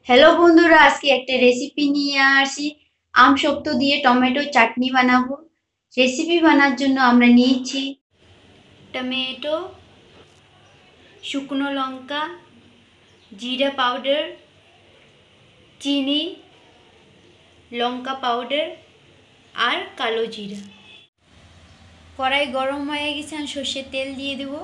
Hello বন্ধুরা, আজকে একটা রেসিপি নিয়ে আসি। আম শক্ত দিয়ে টমেটো চাটনি বানাবো। রেসিপি বানার জন্য আমরা নিয়েছি টমেটো, শুকনো লঙ্কা, জিরা পাউডার, চিনি, লঙ্কা পাউডার আর কালো জিরা। কড়াই গরম হয়ে গেছে, আমি সর্ষের তেল দিয়ে দেবো।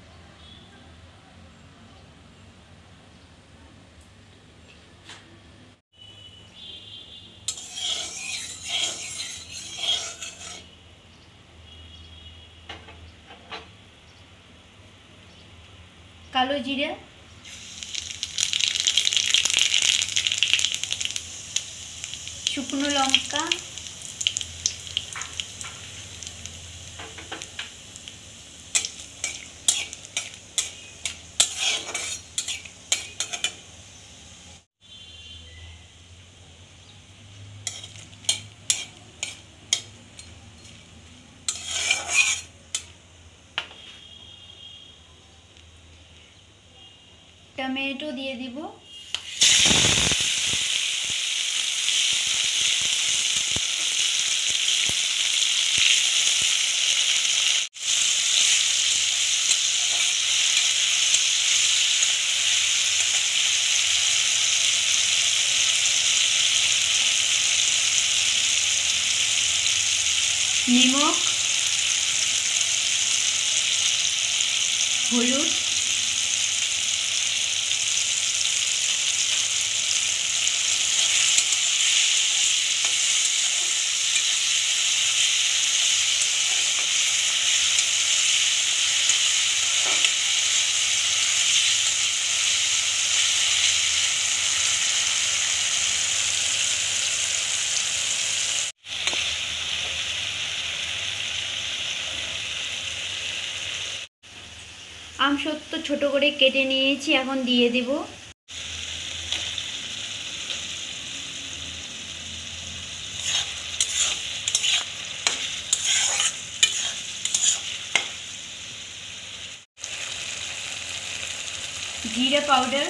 কালো জিরা, শুকনো লঙ্কা, টমেটো দিয়ে দিব। নিমক, হলুদ, আম সত্য ছোট করে কেটে নিয়েছি, এখন দিয়ে দেব। জিরা পাউডার,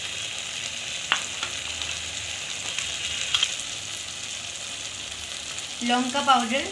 লঙ্কা পাউডার,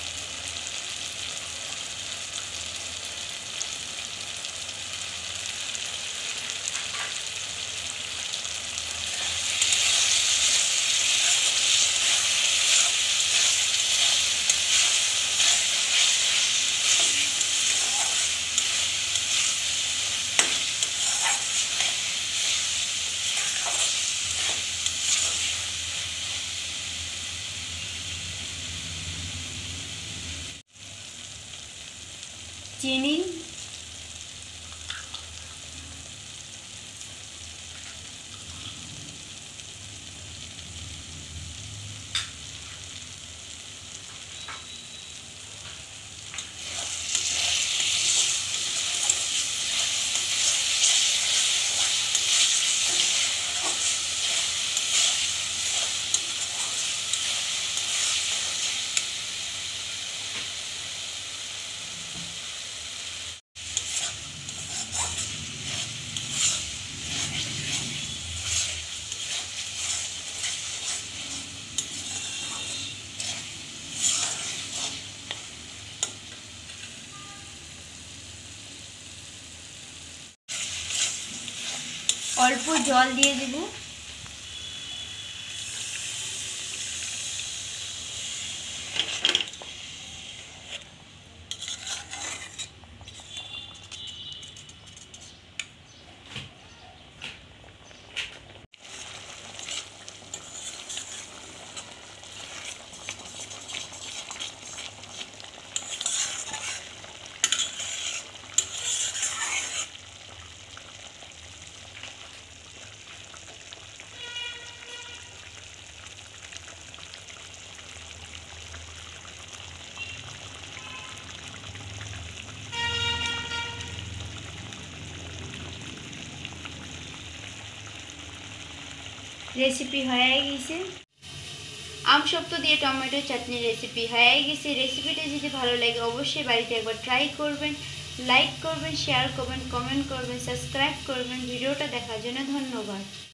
চিনি, অল্প জল দিয়ে দেব। রেসিপি হয়ে গেছে। আম শক্ত দিয়ে টমেটো চাটনি রেসিপি হয়ে গেছে। রেসিপিটা যদি ভালো লাগে অবশ্যই বাড়িতে একবার ট্রাই করবেন। লাইক করবেন, শেয়ার করবেন, কমেন্ট করবেন, সাবস্ক্রাইব করবেন। ভিডিওটা দেখার জন্য ধন্যবাদ।